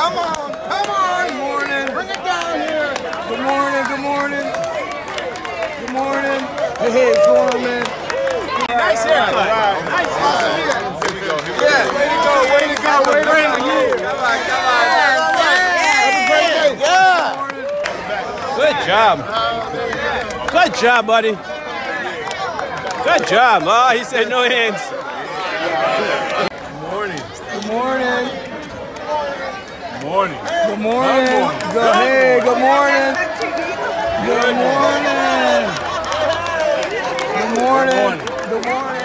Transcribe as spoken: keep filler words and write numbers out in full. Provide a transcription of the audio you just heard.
Come on, come on. Good morning. Bring it down here. Good morning, good morning. Good morning. Hey, hey, what's going on, man? Nice haircut. Right. Nice Awesome. haircut. Here we go. Here we go. Yeah, way to go, way to go, way to go. Come on, come on. Have a great day. Yeah. Good job. Good job, buddy. Good job. Oh, he said no hands. Good morning. Good morning. Good morning. Good morning. Good, hey, good morning. Good morning. Good morning. Good morning.